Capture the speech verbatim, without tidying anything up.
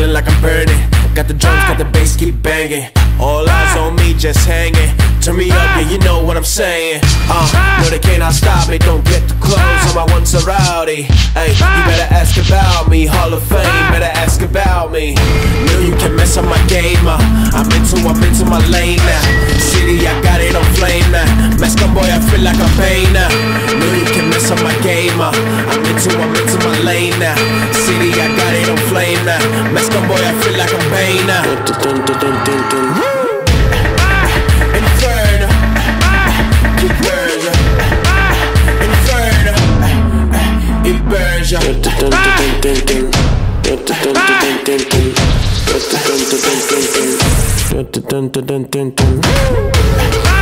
feeling like I'm burning. Got the drums, got the bass, keep banging. All eyes on me, just hanging. Turn me up, yeah, you know what I'm saying. Uh, no, they cannot stop me, don't get too close. On my ones are rowdy. Hey, you better ask about me. Hall of Fame, better ask about me. Know you can mess up my game, uh. I'm into, I'm into my lane now. City, I got it on flame now. Mexican boy, I feel like I'm pain now. Know you can mess up my game, uh. I'm into, I'm into my lane now. City, I got it on flame now. Mexican boy, I feel like I'm pain now. Inferno, it burns ya. Inferno, it burns ya. Dun dun dun dun dun dun.